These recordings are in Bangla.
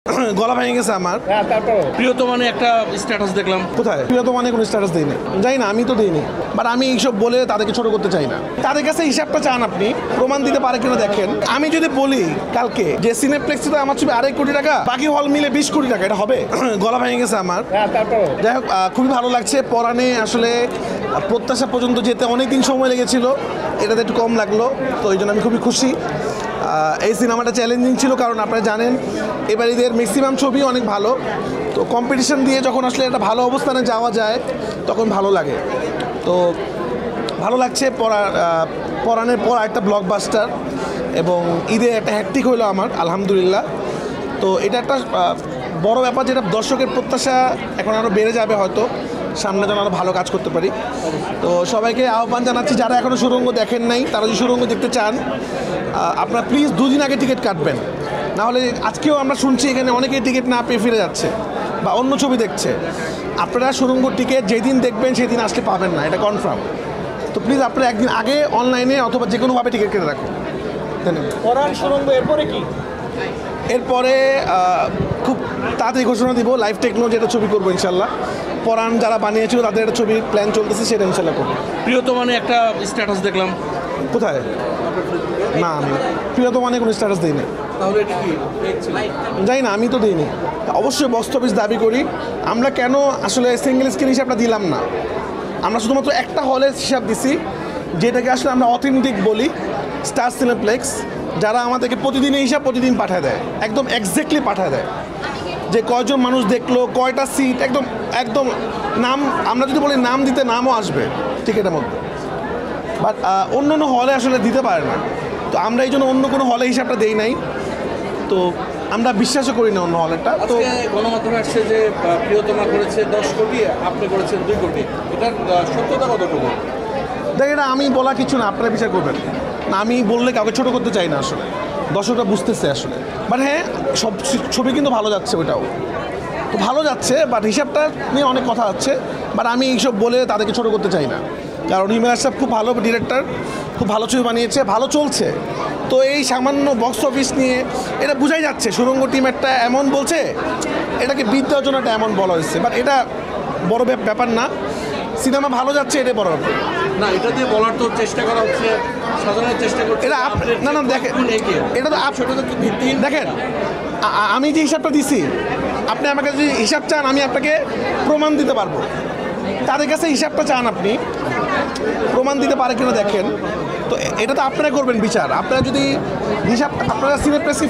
গলা ভেঙে গেছে আমার। প্রিয়তমানে একটা স্ট্যাটাস দেখলাম। কোথায় প্রিয়তমানে কোনো স্ট্যাটাস দিইনি, যাই না, আমি তো দিইনি। বাট আমি এইসব বলে তাদেরকে ছোট করতে চাই না। তাদের কাছে হিসাবটা চান, আপনি প্রমাণ দিতে পারে কিনা দেখেন। আমি যদি বলি কালকে যে সিনেপ্লেক্সে তো আমার ছবি 2.5 কোটি টাকা, বাকি হল মিলে 20 কোটি টাকা, এটা হবে? গলা ভেঙে গেছে আমার। যাই হোক, খুবই ভালো লাগছে। পরাণে আসলে প্রত্যাশা পর্যন্ত যেতে অনেক দিন সময় লেগেছিল, এটাতে একটু কম লাগলো, তো এই জন্য আমি খুবই খুশি। এই সিনেমাটা চ্যালেঞ্জিং ছিল, কারণ আপনারা জানেন এবার এদের ম্যাক্সিমাম ছবি অনেক ভালো, তো কম্পিটিশন দিয়ে যখন আসলে একটা ভালো অবস্থানে যাওয়া যায় তখন ভালো লাগে। তো ভালো লাগছে। পরাণের পর একটা ব্লকবাস্টার, এবং ঈদে একটা হ্যাট্রিক হইলো আমার, আলহামদুলিল্লাহ। তো এটা একটা বড় ব্যাপার, যেটা দর্শকের প্রত্যাশা এখন আরও বেড়ে যাবে, হয়তো সামনে যেন আরও ভালো কাজ করতে পারি। তো সবাইকে আহ্বান জানাচ্ছি, যারা এখনও সুড়ঙ্গ দেখেন নাই, তারা যদি সুড়ঙ্গ দেখতে চান, আপনারা প্লিজ 2 দিন আগে টিকিট কাটবেন। নাহলে আজকেও আমরা শুনছি এখানে অনেকেই টিকিট না পেয়ে ফিরে যাচ্ছে বা অন্য ছবি দেখছে। আপনারা সুড়ঙ্গ টিকিট যেদিন দেখবেন সেদিন আসলে পাবেন না, এটা কনফার্ম। তো প্লিজ আপনারা একদিন আগে অনলাইনে অথবা যে কোনোভাবে টিকিট কেটে রাখুন। পরাণ সুড়ঙ্গ এরপরে কি? এরপরে খুব তাড়াতাড়ি ঘোষণা দিব, লাইভ টেকনোলজি একটা ছবি করবো ইনশাল্লাহ। পরাণ যারা বানিয়েছিল তাদের একটা ছবির প্ল্যান চলতেছে, সেটা ইনশাল্লাহ করবো। প্রিয়তমানে একটা স্ট্যাটাস দেখলাম। কোথায়? না, আমি প্রিয়তমানে কোনো স্ট্যাটাস দিইনি। তাহলে এটা কি যাই না, আমি তো দিইনি। অবশ্যই বক্স অফিস দাবি করি। আমরা কেন আসলে সিঙ্গেল স্ক্রিন হিসাবটা দিলাম না, আমরা শুধুমাত্র একটা হলের হিসাব দিছি, যেটাকে আসলে আমরা অথেন্টিক বলি, স্টার সিনেপ্লেক্স। যারা আমাদেরকে প্রতিদিন এই হিসাব প্রতিদিন পাঠায় দেয়, একদম এক্স্যাক্টলি পাঠায় দেয়, যে কয়জন মানুষ দেখলো, কয়টা সিট, একদম একদম নাম। আমরা যদি বলি নাম দিতে, নামও আসবে টিকিটের মধ্যে। বাট অন্য অন্য হলে আসলে দিতে পারে না, তো আমরা এই জন্য অন্য কোনো হলে হিসাবটা দেই নাই। তো আমরা বিশ্বাসও করি না অন্য হলেরটা। তো গণমাধ্যমে আসছে যে প্রিয়তমা করেছে 10 কোটি, আপনি করেছেন 2 কোটি, এটার সত্যতা কতটুকু? দেখ, এটা আমি বলা কিছু না, আপনারা বিচার করবেন না। আমি বললে কাউকে ছোটো করতে চাই না, আসলে দর্শকরা বুঝতেছে আসলে। বাট হ্যাঁ, সব ছবি কিন্তু ভালো যাচ্ছে, ওটাও তো ভালো যাচ্ছে, বাট হিসাবটা নিয়ে অনেক কথা আছে। বাট আমি এইসব বলে তাদেরকে ছোটো করতে চাই না, কারণ হিমেল সাহেব খুব ভালো ডিরেক্টর, খুব ভালো ছবি বানিয়েছে, ভালো চলছে। তো এই সামান্য বক্স অফিস নিয়ে এটা বোঝাই যাচ্ছে সুড়ঙ্গ টিম একটা এমন বলছে, এটাকে বিদ্যার জন্য একটা এমন বলা হয়েছে। বাট এটা বড় ব্যাপার না, সিনেমা ভালো যাচ্ছে, এটাই বড় ব্যাপার না। এটা দিয়ে বলার তো চেষ্টা করা হচ্ছে, সাজানোর চেষ্টা করছে। এটা না না, দেখেন, এটা তো দেখেন, আমি যে হিসাবটা দিছি, আপনি আমার কাছে যদি হিসাব চান, আমি আপনাকে প্রমাণ দিতে পারবো। তাদের কাছে হিসাবটা চান, আপনি প্রমাণ দিতে পারে কিনা দেখেন। তো এটা তো আপনারা করবেন বিচার। আপনারা যদি হিসাব, আপনারা সিনেপ্লেক্সকে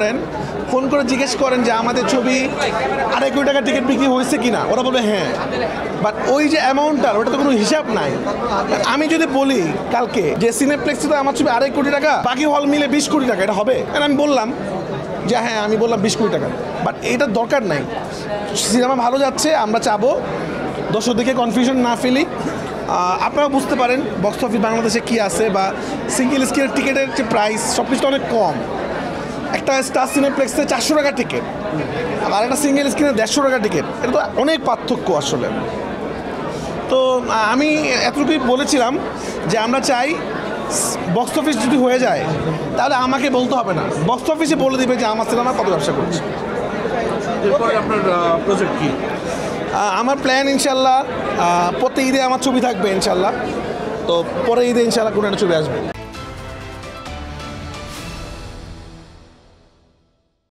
ফোন করে জিজ্ঞেস করেন যে আমাদের ছবি 2.5 কোটি টাকা টিকিট বিক্রি হয়েছে কিনা, ওরা বলবে হ্যাঁ। বাট ওই যে অ্যামাউন্টটার, ওটা তো কোনো হিসাব নাই। আমি যদি বলি কালকে যে সিনেপ্লেক্সে তো আমার ছবি 2.5 কোটি টাকা, বাকি হল মিলে 20 কোটি টাকা, এটা হবে? আমি বললাম যে হ্যাঁ, আমি বললাম 20 কোটি টাকা। বাট এটার দরকার নাই। সিনেমা ভালো যাচ্ছে, আমরা চাবো দর্শক দেখে কনফিউশন না ফেলি। আপনারা বুঝতে পারেন বক্স অফিস বাংলাদেশে কী আছে, বা সিঙ্গেল স্ক্রিনের টিকিটের যে প্রাইস, সব কিছু অনেক কম। একটা স্টার সিনেপ্লেক্সে 400 টাকা টিকিট, আর একটা সিঙ্গেল স্ক্রিনে 150 টাকা টিকিট, এটা তো অনেক পার্থক্য আসলে। তো আমি এতটুকুই বলেছিলাম যে আমরা চাই বক্স অফিস যদি হয়ে যায়, তাহলে আমাকে বলতে হবে না, বক্স অফিসে বলে দিবে যে আমার সিনেমা কত ব্যবসা করছে। এরপরে আপনার প্রজেক্ট কি? আমার প্ল্যান ইনশাল্লাহ প্রত্যেক ঈদে আমার ছবি থাকবে ইনশাল্লাহ। তো পরে ঈদে ইনশাল্লাহ কোনো একটা ছবি আসবে।